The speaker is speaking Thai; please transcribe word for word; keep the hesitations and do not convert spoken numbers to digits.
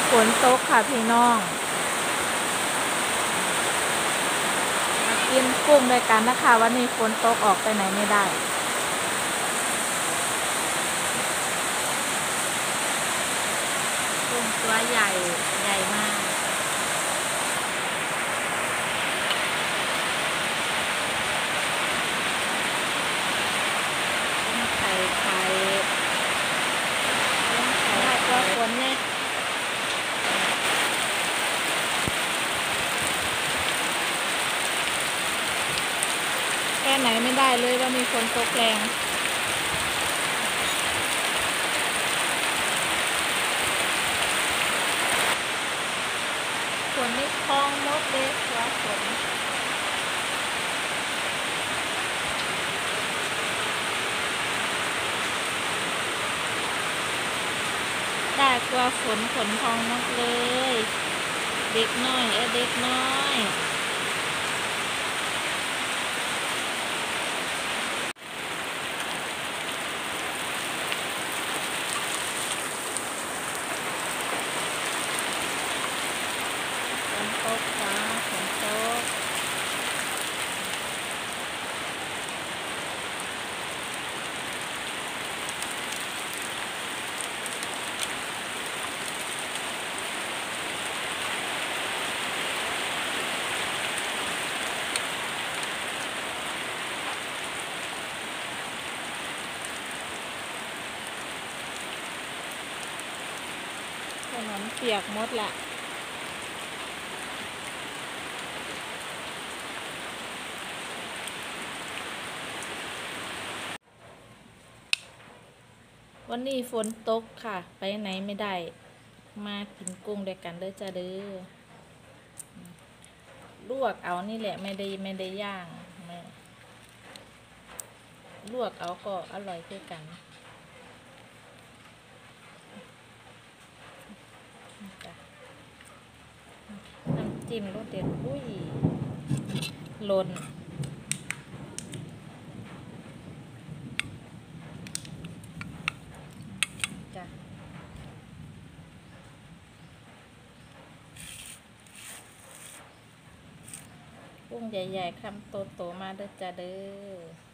ฝนตกค่ะพี่น้องมากินกุ้งด้วยกันนะคะวันนี้ฝนตกออกไปไหนไม่ได้กุ้งตัวใหญ่ใหญ่มากกุ้งไข่ไข่กุ้งไข่ตัวฝนเนี่ยแค่ไหนไม่ได้เลยว่ามีฝนตกแรงฝนนี่คลองมดเลยว่าฝนได้กว่าฝนฝนทองมดเลยเด็กน้อยเออเด็กน้อยฝนตกฟ้าฝนตกถนนเปียกหมดแหละวันนี้ฝนตกค่ะไปไหนไม่ได้มากินกุ้งด้วยกันเด้อจ้าเด้อลวกเอานี่แหละไม่ได้ไม่ได้ย่างลวกเอาก็อร่อยคือกันน้ำจิ้มรสเด็ดอุ้ยหล่นจ้ะกุ้งใหญ่ๆคำโตๆมาเด้อจ้าเด้อ